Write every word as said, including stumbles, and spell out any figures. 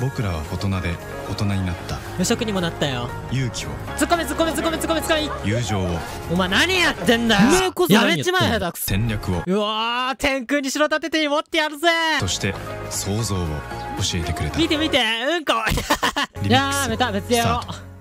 僕らは大人で大人になった。 無職にもなったよ。 勇気を、 ツッコミツッコミツッコミツッコミツッコミ。 友情を、 お前何やってんだよ。 お前こそや何やってんのめちまえ、下手くそ。 戦略を、 うわー、天空に城立てて持ってやるぜ。 そして想像を教えてくれた。 見て見て、うんこ。 リミックスやめた、別でやろう。